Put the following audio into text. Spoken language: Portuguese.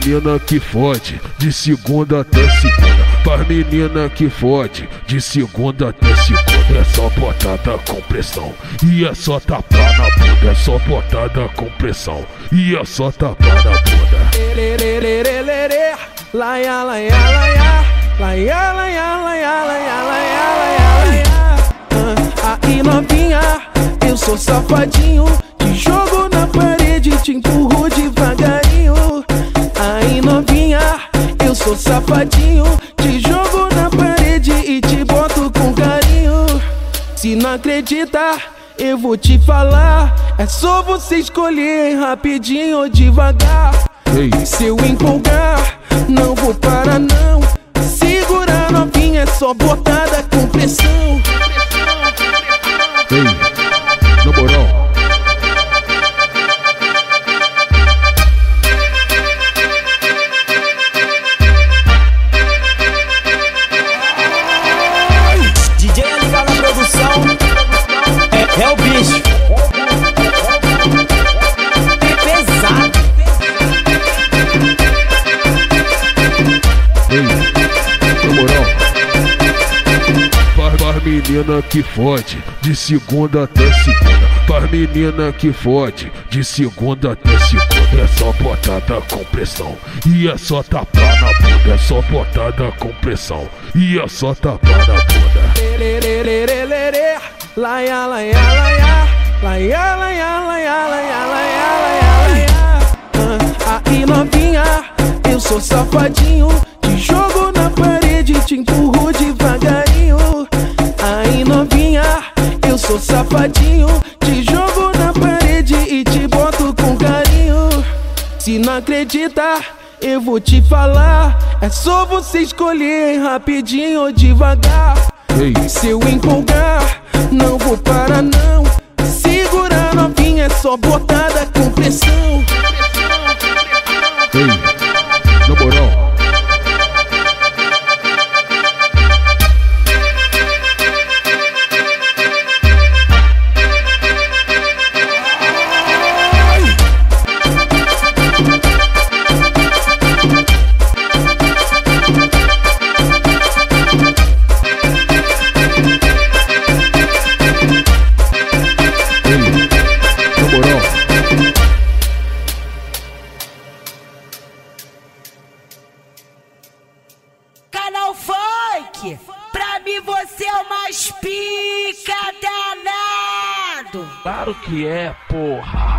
menina que fode, de segunda até segunda. Pras menina que fode, de segunda até segunda. É só botada com pressão, e é só tapar na bunda. É só botada com pressão, e é só tapar na bunda. Laia, laia, laia, laia, laia, laia, laia, laia, laia. Aí novinha, eu sou safadinho, te jogo na parede, te empurro devagarinho. Aí novinha, eu sou safadinho, te jogo na parede e te boto com carinho. Se não acredita, eu vou te falar, é só você escolher rapidinho ou devagar. Se eu empolgar, não vou parar não. Segura novinha, é só botada com pressão. Ei, na moral. DJ LK na produção, é o bicho. É pesado. Ei, na moral. Pras menina que fode, de segunda até segunda. Pras menina que fode, de segunda até segunda. É só botada com pressão, e é só tapar na bunda. É só botada com pressão, e é só tapar na bunda. Laia, laia, laia, laia, laia, laia, laia, laia, laia. Aí novinha, eu sou safadinho, te jogo na parede, te empurro devagarinho. Aí novinha, eu sou safadinho, te jogo na parede e te boto com carinho. Se não acredita, eu vou te falar, é só você escolher rapidinho ou devagar. Se eu empolgar, não vou parar não. Segura novinha, é só botada com pressão. Ei, na moral. Canal Funk, pra mim você é o mais pica danado. Claro que é, porra.